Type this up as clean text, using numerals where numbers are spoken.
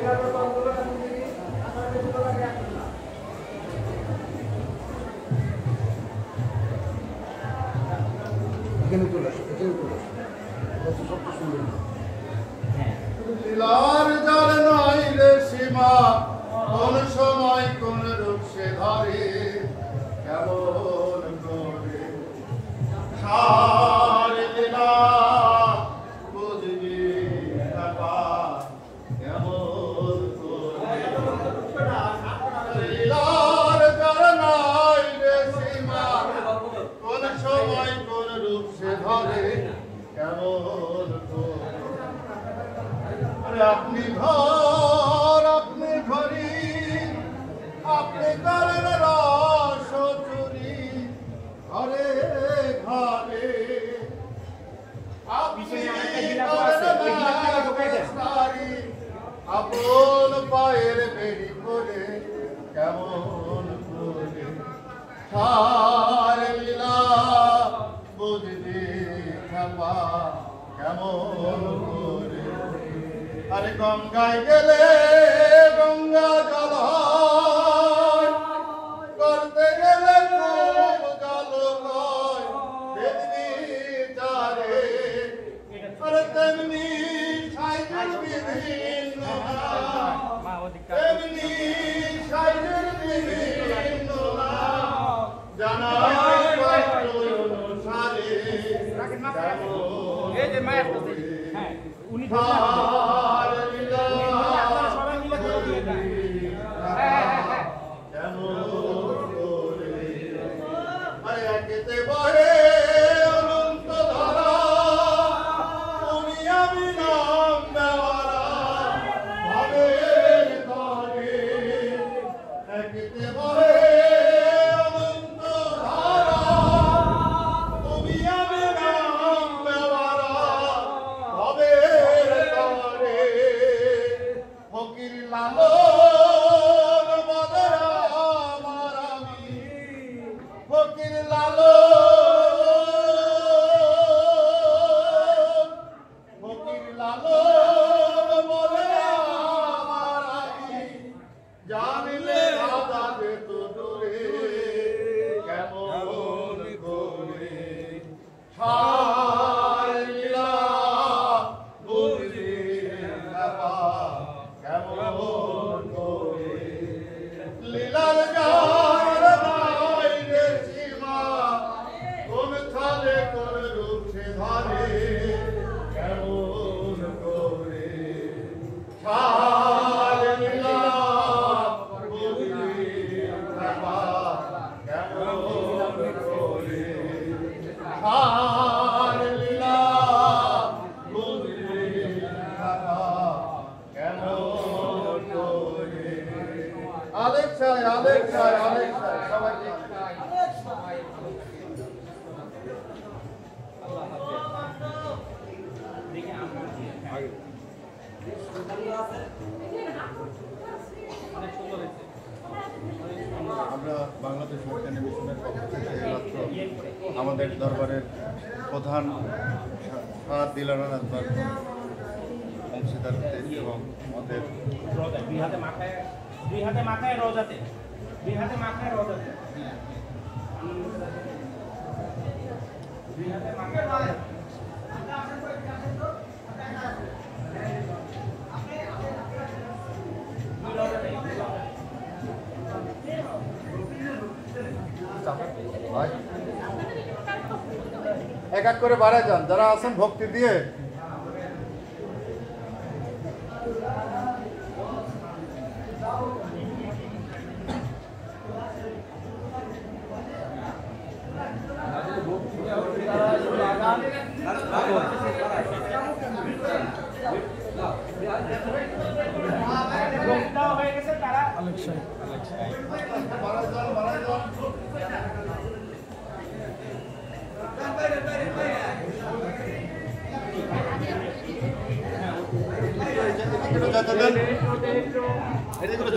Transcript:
এখানে চলে আসো, এখানে চলে আসো, সবটা শুনবেন। লীলার জাল নাই রে সীমা, কোন সময় কোন রূপ সে ধরে, কেমন করে সার লীলা বুঝবি বাবা, কেমন করে লীলার জাল নাই রে সীমা, কোন সময় কোন রূপ সে ধরে, কেমন করে আপনি ঘর আপনি ঘরি, আপনি করেন রস চুরি, ঘরে ঘরে আপনি আপন পায়ের বেরি করে, কেমন করে সার লীলা বুঝবি খাপা, কেমন করে আরে গঙ্গায় গেলে গঙ্গা জল হয়, করতে গেলে খুব জল হয়, দেখবি তারে আরে তেমনি সাইজের বিভিন্ন তেমনি সাইজের বিভিন্ন জানা অনুসারে, এই যে মায়ের হ্যাঁ উনি জানিলে রাজা যেত দূরে, কেমন করে সার লীলা বুঝবি বাবা, কেমন করে লীলার জাল নাই রে সীমা, কোন ছলে কোন রূপ সে ধরে, কেমন করে সার লীলা বুঝবি বাবা, কেমন করে সার লীলা বুঝবি বাবা, কেমন করে আলেক্সায় আলেক্সায় আলেক্সায় সবাইকে আমরা বাংলাদেশ সরকারি মিশনের পক্ষ থেকে মাত্র আমাদের দরবারের প্রধান সাদ দিলারানাথ অংশীদারতে এবং আমাদের দুই হাতে মাথায় রোজাতে দুই হাতে মাথায় রোজাতে দুই হাতে মাথায় রোজাতে এক এক করে বাড়ায় যান যারা আছেন ভক্তি দিয়ে। হয়ে গেছে তারা এটা